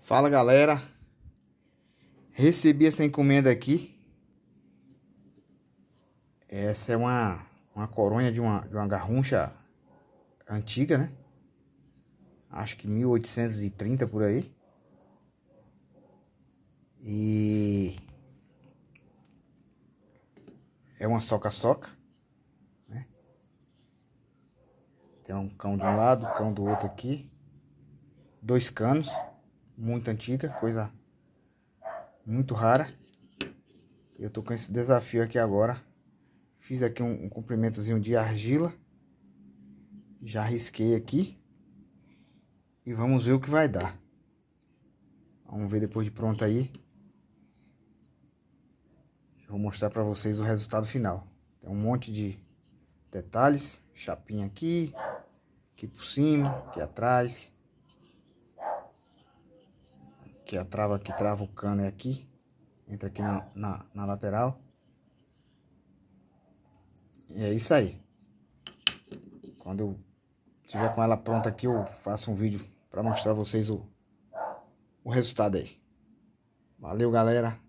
Fala galera, recebi essa encomenda aqui. Essa é uma coronha de uma garruncha antiga, né? Acho que 1830 por aí. E é uma soca-soca, né? Tem um cão de um lado, cão do outro aqui. Dois canos, muito antiga, coisa muito rara. Eu tô com esse desafio aqui agora. Fiz aqui um comprimentozinho de argila. Já risquei aqui. E vamos ver o que vai dar. Vamos ver depois de pronto aí. Eu vou mostrar para vocês o resultado final. Tem um monte de detalhes. Chapinha aqui. Aqui por cima. Aqui atrás. Aqui a trava que trava o cano é aqui. Entra aqui na lateral. E é isso aí. Quando eu tiver com ela pronta aqui, eu faço um vídeo para mostrar a vocês o resultado aí. Valeu, galera.